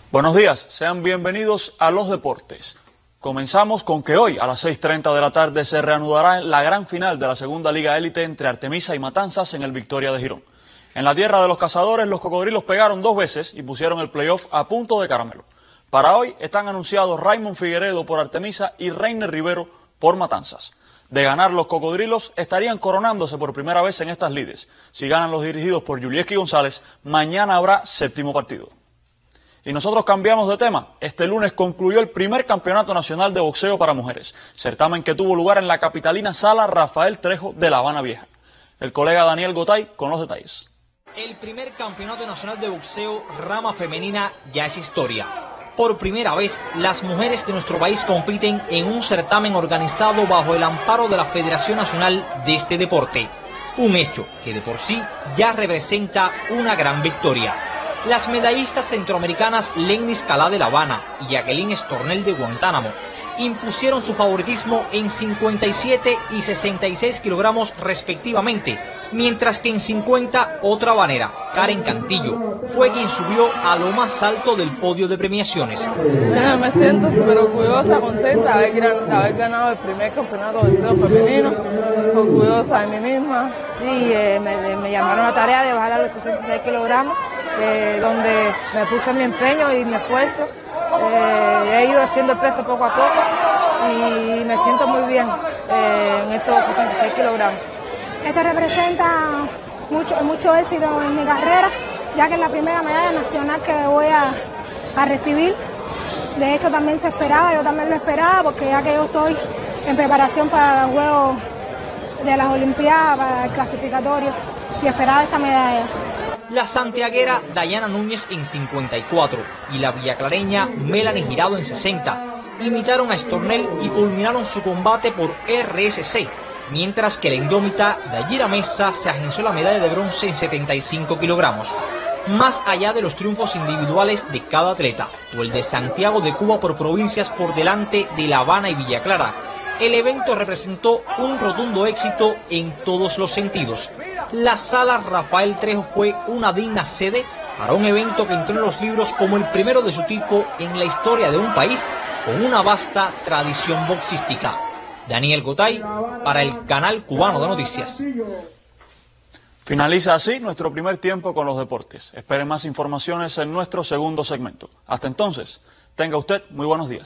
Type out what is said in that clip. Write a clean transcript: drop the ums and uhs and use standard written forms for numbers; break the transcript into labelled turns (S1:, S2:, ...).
S1: Buenos días, sean bienvenidos a Los Deportes. Comenzamos con que hoy a las 6:30 de la tarde se reanudará la gran final de la segunda Liga Élite entre Artemisa y Matanzas en el Victoria de Girón. En la tierra de los cazadores, los cocodrilos pegaron 2 veces y pusieron el playoff a punto de caramelo. Para hoy están anunciados Raymond Figueredo por Artemisa y Reiner Rivero por Matanzas. De ganar los cocodrilos, estarían coronándose por primera vez en estas lides. Si ganan los dirigidos por Yulieski González, mañana habrá 7º partido. Y nosotros cambiamos de tema. Este lunes concluyó el primer campeonato nacional de boxeo para mujeres, certamen que tuvo lugar en la capitalina Sala Rafael Trejo de La Habana Vieja. El colega Daniel Gotay con los detalles.
S2: El primer campeonato nacional de boxeo rama femenina ya es historia. Por primera vez, las mujeres de nuestro país compiten en un certamen organizado bajo el amparo de la Federación Nacional de este deporte. Un hecho que de por sí ya representa una gran victoria. Las medallistas centroamericanas Lenny Scalá de La Habana y Jacqueline Estornel de Guantánamo impusieron su favoritismo en 57 y 66 kilogramos respectivamente, mientras que en 50 otra habanera, Karen Cantillo, fue quien subió a lo más alto del podio de premiaciones.
S3: Me siento súper orgullosa, contenta de haber ganado el primer campeonato de boxeo femenino, orgullosa de mí misma. Sí, me llamaron a la tarea de bajar a los 66 kilogramos, donde me puse mi empeño y mi esfuerzo. He ido haciendo el peso poco a poco y me siento muy bien en estos 66 kilogramos.
S4: Esto representa mucho éxito en mi carrera, ya que es la primera medalla nacional que voy a recibir. De hecho, también se esperaba, yo también lo esperaba, porque ya que yo estoy en preparación para los Juegos de las Olimpiadas, para el clasificatorio, y esperaba esta medalla.
S2: La santiaguera Dayana Núñez en 54 y la villaclareña Melanie Girado en 60 imitaron a Estornel y culminaron su combate por RSC, mientras que la indómita Dayira Mesa se agenció la medalla de bronce en 75 kilogramos. Más allá de los triunfos individuales de cada atleta, o el de Santiago de Cuba por provincias por delante de La Habana y Villa Clara, el evento representó un rotundo éxito en todos los sentidos. La Sala Rafael Trejo fue una digna sede para un evento que entró en los libros como el primero de su tipo en la historia de un país con una vasta tradición boxística. Daniel Gotay para el Canal Cubano de Noticias.
S1: Finaliza así nuestro primer tiempo con los deportes. Esperen más informaciones en nuestro segundo segmento. Hasta entonces, tenga usted muy buenos días.